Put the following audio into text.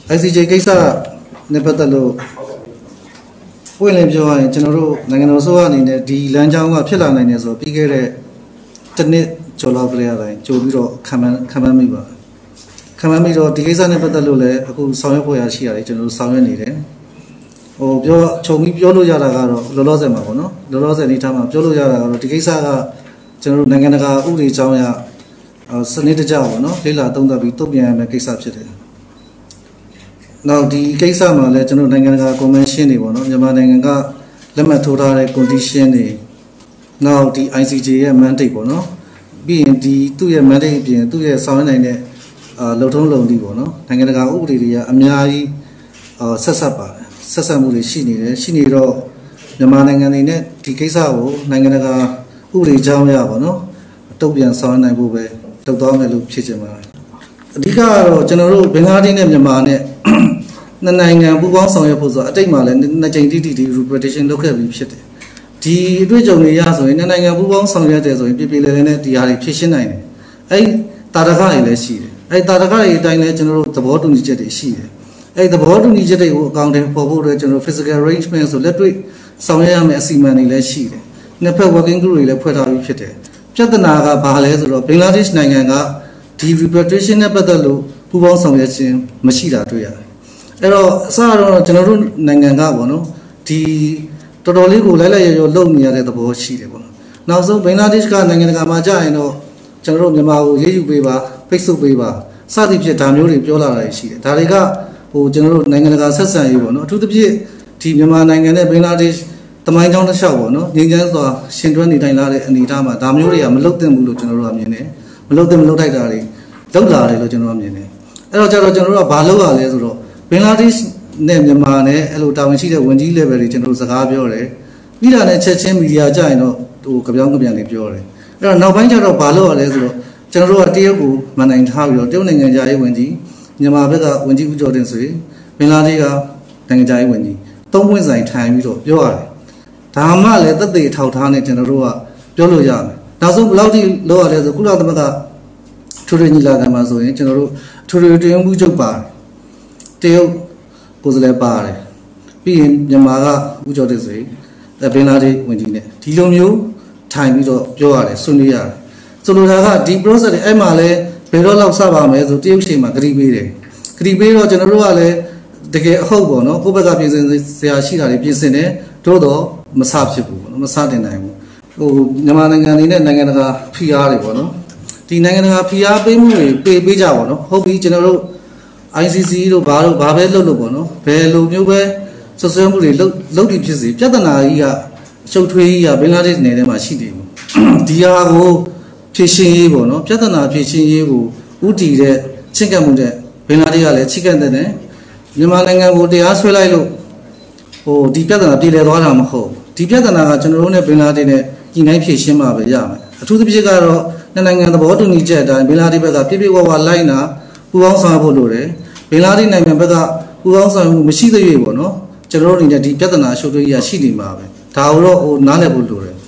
ICJ ကိစ္စနဲ့ပတ်သက်လို့ပွင့်လင်းပြောရရင်ကျွန်တော်တို့နိုင်ငံတော်ဆိုအနေနဲ့ဒီလမ်းကြောင်းကဖြစ်လာနိုင်တယ်ဆိုပြီးခဲ့တဲ့တစ်နှစ်ကျော်လောက်ပြရတိုင်းကြိုပြီးတော့ခံမှန်းမိပါခံမှန်းပြီးတော့ဒီကိစ္စနဲ့ပတ်သက်လို့လည်းအခုဆောင်ရွက်ဖို့ရရှိရတယ်ကျွန်တော်တို့ဆောင်ရွက်နေတယ်ပြောခြုံပြီးပြောလို့ရတာကတော့လောလောဆယ်မှာပေါ့နော်လောလောဆယ်အနေထားမှာပြောလို့ရတာကတော့ဒီကိစ္စကကျွန်တော်တို့နိုင်ငံတကာဥပဒေကြောင်းအရစနစ်တကျပေါ့နော်လေးလာသုံးသပ်ပြီးတုံ့ပြန်ရမယ့်ကိစ္စဖြစ်တယ်နောက်ဒီကိစ္စမှာလည်းကျွန်တော်နိုင်ငံတကာကွန်ဗင်းရှင်းတွေပေါ့နော်မြန်မာနိုင်ငံကလက်မှတ်ထိုးထားတဲ့ condition တွေနောက်ဒီ ICJ ရဲ့ mandate ပေါ့နော်ပြီးရင်ဒီသူ့ရဲ့ mandate အပြင်သူ့ရဲ့ဆောင်ရွက်နိုင်တဲ့လုံထုံးလုံနည်းပေါ့နော်နိုင်ငံတကာဥပဒေတွေကအများကြီးဆက်ဆက်မှုတွေရှိနေတယ်ရှိနေတော့မြန်မာနိုင်ငံနေနဲ့ဒီကိစ္စကိုနိုင်ငံတကာဥပဒေကြောင်းရပါတော့တုံ့ပြန်ဆောင်ရွက်နိုင်ဖို့ပဲလုပ်သွားမယ်လို့ဖြစ်ချင်ပါတယ်အဓိကကတော့ကျွန်တော်တို့ဘင်္ဂလားဒေ့ရှ်နဲ့မြန်မာနဲ့နှစ်နိုင်ငံပူးပေါင်းဆောင်ရွက်ဖို့ဆိုအတိတ်မှာလည်းနှစ်ကြိမ်တိတိဒီ reputation လုပ်ခဲ့ပြီးဖြစ်တယ်ဒီအတွေ့အကြုံတွေရဆိုရင်နှစ်နိုင်ငံပူးပေါင်းဆောင်ရွက်တယ်ဆိုရင်ပြည်လဲနဲ့ဒီဟာတွေဖြည့်ရှင်းနိုင်တယ်အဲ့တာရခတွေလည်းရှိတယ်အဲ့တာရခတွေအတိုင်းလည်းကျွန်တော်တို့သဘောတူညီချက်တွေရှိတယ်အဲ့သဘောတူညီချက်တွေကိုအကောင့်တွေပေါ်ဖို့အတွက်ကျွန်တော် physical arrangement ဆိုလက်တွေ့ဆောင်ရွက်ရမယ့်အစီအမံတွေလည်းရှိတယ်နှစ်ဖက် working group တွေလည်းဖွဲ့ထားပြီးဖြစ်တယ်ပြဿနာကဘာလဲဆိုတော့ဘင်္ဂလားဒေ့ရှ်နိုင်ငံကဒီ repatriation နဲ့ပတ်သက်လို့ပူးပေါင်းဆောင်ရွက်ခြင်းမရှိတာတွေ့ရတယ်အဲ့တော့အစတော့ကျွန်တော်တို့နိုင်ငံကပေါ့နော်ဒီတော်တော်လေးကိုလိုက်လိုက်ရောလုံနေရတဲ့သဘောရှိတယ်ပေါ့နောက်ဆုံးဘင်္ဂလားဒေ့ရှ်ကနိုင်ငံတကာမှာကြာရင်တော့ကျွန်တော်တို့မြန်မာကိုရေးယူပေးပါဖိတ်ဆုပ်ပေးပါစသည်ဖြင့်ဒါမျိုးတွေပြောလာတာရှိတယ်ဒါတွေကကျွန်တော်တို့နိုင်ငံတကာဆက်ဆံရေးပေါ့နော်အထူးသဖြင့်ဒီမြန်မာနိုင်ငံနဲ့ဘင်္ဂလားဒေ့ရှ်တမိုင်းကြောင်းတစ်လျှောက်ပေါ့နော်ငြိမ်းချမ်းစွာရှင်တွဲနေတိုင်းလာတဲ့အနေအထားမှာဒါမျိုးတွေကမလုတ်သင့်ဘူးလို့ကျွန်တော်တို့ကမြင်တယ်မလုတ်ထိုက်တာတွေလောက်လာတယ်လို့ကျွန်တော်ကမြင်တယ်အဲ့တော့ကျတော့ကျွန်တော်တို့ကဘာလုပ်ရလဲဆိုတော့ဘင်္ဂလားဒေ့ရှ်နဲ့မြန်မာနဲ့အဲ့လိုတာဝန်ရှိတဲ့ဝန်ကြီး level တွေကျွန်တော်တို့စကားပြောတယ်ပြီးတာနဲ့ချက်ချင်းမီဒီယာကြရင်တော့ကြပြောင်းကြပြန်တွေပြောတယ်အဲ့တော့နောက်ပိုင်းကျတော့ဘာလုပ်ရလဲဆိုတော့ကျွန်တော်တို့ကတရုတ်ကိုမနိုင်ထားပြီးတော့တရုတ်နိုင်ငံသားရေးဝန်ကြီးမြန်မာဘက်ကဝန်ကြီးဦးကျော်တင်ဆွေဘင်္ဂလားဒေ့ရှ်ကနိုင်ငံသားရေးဝန်ကြီးသုံးပွင့်ဆိုင်ထိုင်ပြီးတော့ပြောရတယ်ဒါမှလည်းသက်သေထောက်ထားနေကျွန်တော်တို့ကပြောလို့ရမယ်နောက်ဆုံးဘယ်လောက်ထိလောက်ရလဲဆိုကုလသမဂ္ဂထူထူညီလာခံမှာဆိုရင်ကျွန်တော်တို့ထူထူတွင်မှုချုပ်ပါတယ်တရုတ်ကိုယ်စားလှယ်ပါတယ်ပြီးရင်မြန်မာကဦးကျော်တင်ဆွေဘင်္ဂလားဒေ့ရှ်ဝန်ကြီးနဲ့ဒီလိုမျိုးထိုင်ပြီးတော့ပြောရတယ်ဆွေးနွေးရတယ်ဆိုလိုတာကဒီ process တွေအဲ့မှာလဲဘယ်တော့လောက်စပါမယ်ဆိုတရုတ်ချိန်မှာဂရီပေးတယ်ဂရီပေးတော့ကျွန်တော်တို့ကလည်းတကယ်အဟုတ်ပေါ့နော်ကိုယ့်ဘက်ကပြင်ဆင်စရာရှိတာတွေပြင်ဆင်တယ်တို့တော့မစဖြစ်ဘူးပေါ့နော်မစတင်နိုင်ဘူးမြန်မာနိုင်ငံနေနဲ့နိုင်ငံတကာဖိအားတွေပေါ့နော်ဒီနိုင်ငံတကာဖိအားပေးမှုတွေပေးကြပါတော့ဟုတ်ပြီကျွန်တော်တို့ ICC တို့ဘာပဲလုပ်လို့ပေါ့နော်ဘယ်လိုမျိုးပဲဆွဆွဲမှုတွေလုပ်ပြီးဖြစ်စီပြဿနာကြီးကအရှုပ်ထွေးကြီးကဘင်္ဂလားဒေ့ရှ်နယ်ထဲမှာရှိနေဘူးဒီဟာကိုဖြည့်ရှင်းရေးပေါ့နော်ပြဿနာဖြည့်ရှင်းရေးကိုဥတီတဲ့ချင့်ကပ်မှုတဲ့ဘင်္ဂလားဒေ့ရှ်ကလည်းချင့်ကပ်တဲ့မြန်မာနိုင်ငံကိုတရားစွဲလိုက်လို့ဒီပြဿနာပြည်လည်သွားတာမဟုတ်ဒီပြဿနာကကျွန်တော်တို့နဲ့ဘင်္ဂလားဒေ့ရှ်နဲ့ညီနိုင်ဖြည့်ရှင်းမှာပဲရမယ်အထူးသဖြင့်ကတော့နိုင်ငံသဘောတူညီချက်အတိုင်းဘင်္ဂလားဒေ့ရှ်ဘက်ကပြည့်ပြည့်ဝဝလိုက်နာပူပေါင်းဆောင်ဖို့လိုတယ်ဘင်္ဂလားဒေ့ရှ်နိုင်ငံဘက်ကပူပေါင်းဆောင်မှုမရှိသေးဘူးပေါ့နော်ကျွန်တော်တို့အနေနဲ့ဒီပြဿနာရှုပ်ထွေးကြီးရှိနေမှာပဲဒါကိုတော့နားလည်ဖို့လိုတယ်